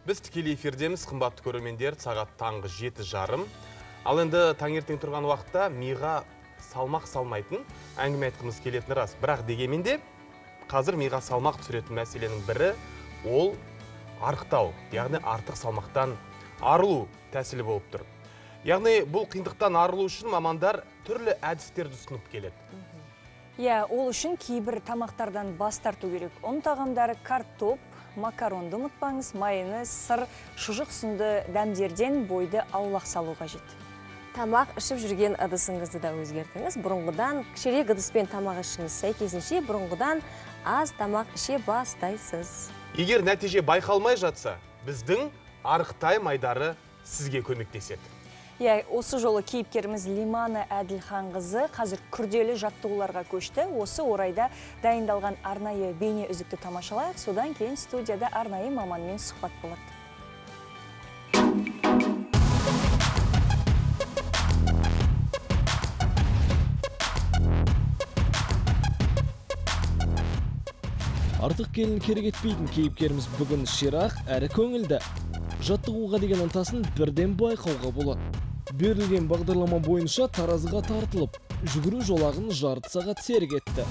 Біз тікелей эфирдеміз, қымбатты көрермендер, сағат таңғы 7:30. Ал енді таңертең тұрған уақытта миға салмақ салмайтын әңгіме айтқымыз келетіні рас. Бірақ дегенмен қазір миға салмақ түсіретін мәселенің бірі ол арықтау, яғни артық салмақтан арылу тәсілі болып тұр. Яғни бұл қиындықтан арылу үшін мамандар түрлі әдістерді ұсынып келеді. Ол үшін кейбір тамақтардан бас тарту керек. Ұн тағамдары картоп, макаронды ұмытпаңыз, майонез, сыр, шұжық сынды дәмдерден бойды аулақ салу қажет. Тамақ ішіп жүрген ыдысыңызды да өзгертіңіз. Бұрынғыдан кішірек ыдыспен тамақ ішіңіз, сәйкесінше бұрынғыдан аз тамақ іше бастайсыз. Егер нәтиже байқалмай жатса, біздің арықтай майдары сізге көмектеседі. Осы жолы кейіпкеріміз Лимана Әділханқызы қазір күрделі жаттығуларға көшті. Осы орайда дайындалған арнайы бейне үзікті тамашалайық. Содан кейін студияда арнайы маманмен сұхбат болады. Артық келін керек етпейтін кейіпкеріміз бүгін ширақ әрі көңілді. Жаттығуға деген ынтасын бірден байқауға болады. Берілген бағдарлама бойынша таразыға тартылып, жүгіру жолағын жарты сағат серік етті.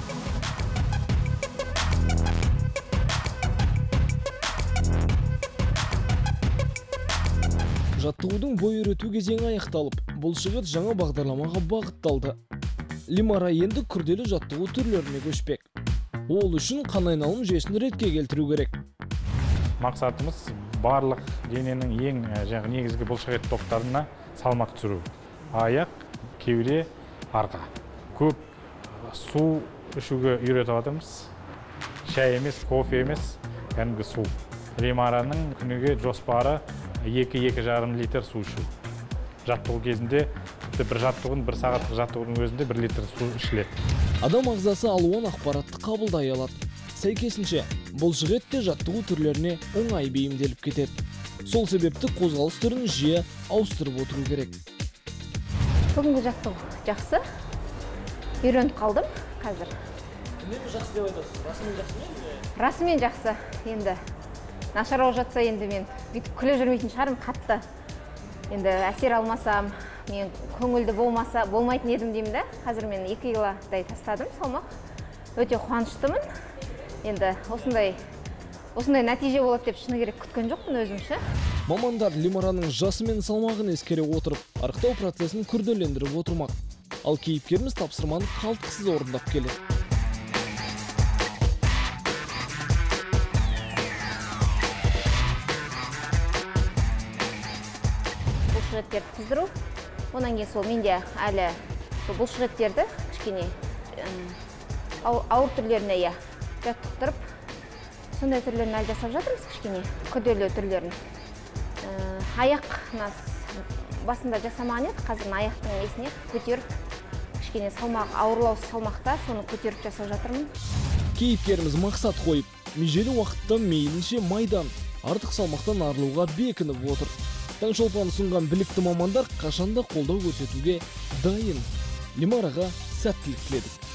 Жаттығудың бой үйрету кезеңі аяқталып, бұл жігіт жаңа бағдарламаға бағытталды. Лимара енді күрделі жаттығу түрлеріне көшпек. Ол үшін қан айналым жүйесін ретке келтіру керек. Мақсатымыз барлық дененің ең негізгі бұлшықет топтарына салмақ түсіру. Аяқ, кеуде, арқа. Көп су ішуге үйретіп жатырмыз. Шай емес, кофе емес, кәдімгі су. Лимараның күніге жоспары 2-2,5 литр су ішу. Жаттығу кезінде бір жаттығудың, бір сағаттық жаттығудың өзінде 1 литр су ішіледі. Адам ағзасы алуан ақпаратты қабылдай алады. Сәйкесінше, бұл жігіт те жаттығу түрлеріне оңай бейімделіп кетеді. Сол себепті қозғалыс түрін жиі ауыстырып отыру керек. Бүгінгі жаттығу жақсы. Үйреніп қалдым қазір. Үнемі жақсы деп айтасыз? Расымен жақсы ма? Расымен жақсы. Енді нашарлау жатса енді мен бүйтіп күле жүрмейтін шығармын қатты. Енді әсер алмасам, мен көңілді болмайтын едім деймін да. Қазір мен 2 килодай тастадым салмақ. Өте қуаныштымын. Енді осындай нәтиже болады деп шыны керек күткен жоқпын өзімше. Мамандар Лимараның жасы мен салмағын ескере отырып, арықтау процесін күрделендіріп отырмақ. Ал кейіпкеріміз тапсырманы қалтқысыз орындап келеді. Бұлшықеттерді қыздыру. Онан кейін сол менде әлі бұлшықеттерді кішкене ауыр түрлеріне жаттықтырып, сондай түрлерін әлі жасап жатырмыз кішкене, күрделі түрлерін. Аяқ басында жасамаған еді, қазір аяқтың несіне көтеріп, кішкене салмақ, ауырлау салмақта соны көтеріп жасап жатырмын. Кейіпкеріміз мақсат қойып, межелі уақытта мейлінше майдан, артық салмақтан арылуға бекініп отыр. Таңшолпан ұсынған білікті мамандар қашанда қолдау көрсетуге дайын. Лимараға сәттілік тіледік.